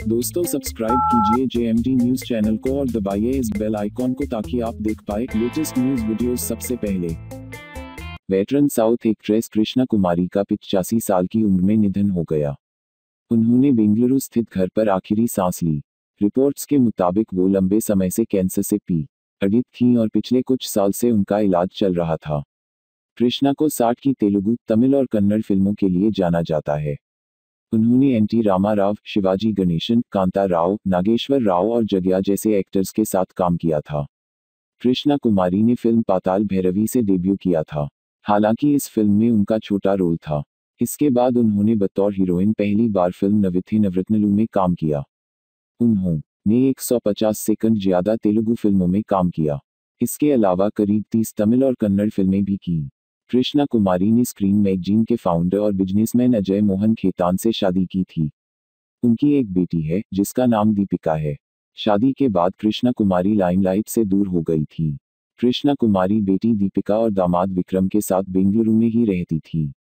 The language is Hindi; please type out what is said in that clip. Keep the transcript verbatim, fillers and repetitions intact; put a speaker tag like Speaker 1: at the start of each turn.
Speaker 1: दोस्तों सब्सक्राइब कीजिए जेएमटी न्यूज चैनल को और दबाइए इस बेल आइकॉन को ताकि आप देख पाए लेटेस्ट न्यूज वीडियोस सबसे पहले। Veteran south actress Krishna Kumari का पिचासी साल की उम्र में निधन हो गया। उन्होंने बेंगलुरु स्थित घर पर आखिरी सांस ली। रिपोर्ट्स के मुताबिक वो लंबे समय से कैंसर से पीड़ित थीं और पिछले कुछ साल से उनका इलाज चल रहा था। कृष्णा को साठ की तेलुगु, तमिल और कन्नड़ फिल्मों के लिए जाना जाता है। उन्होंने एन टी रामा राव, शिवाजी गणेशन, कांता राव, नागेश्वर राव और जग्या जैसे एक्टर्स के साथ काम किया था। कृष्णा कुमारी ने फिल्म पाताल भैरवी से डेब्यू किया था। हालांकि इस फिल्म में उनका छोटा रोल था। इसके बाद उन्होंने बतौर हीरोइन पहली बार फिल्म नविथी नवरत्नलू में काम किया। उन्होंने एक सौ पचास से कहीं ज्यादा तेलुगु फिल्मों में काम किया। इसके अलावा करीब तीस तमिल और कन्नड़ फिल्में भी की। कृष्णा कुमारी ने स्क्रीन मैगजीन के फाउंडर और बिजनेसमैन अजय मोहन खेतान से शादी की थी। उनकी एक बेटी है जिसका नाम दीपिका है। शादी के बाद कृष्णा कुमारी लाइमलाइट से दूर हो गई थी। कृष्णा कुमारी बेटी दीपिका और दामाद विक्रम के साथ बेंगलुरु में ही रहती थी।